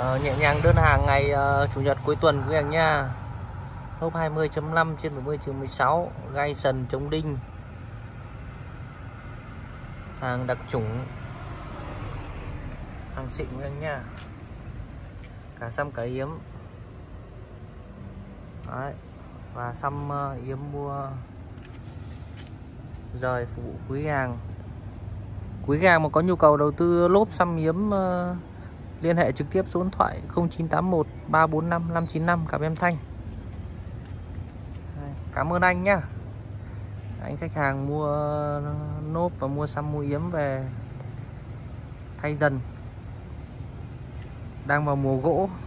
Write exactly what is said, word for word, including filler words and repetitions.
uh, nhẹ nhàng đơn hàng ngày uh, chủ nhật cuối tuần quý anh nha. Lốp hai mươi chấm năm trên bảy mươi trừ mười sáu, gai sần chống đinh, hàng đặc chủng, hàng xịn quý anh nha, cả xăm cả yếm. Đấy. Và xăm uh, yếm mua rời phục vụ quý hàng. Quý hàng mà có nhu cầu đầu tư lốp xăm yếm uh, liên hệ trực tiếp số điện thoại không chín tám một ba bốn năm năm chín năm, gặp em Thanh. Cảm ơn anh nhá. Anh khách hàng mua nốp và mua xăm mua yếm về thay dần. Đang vào mùa gỗ.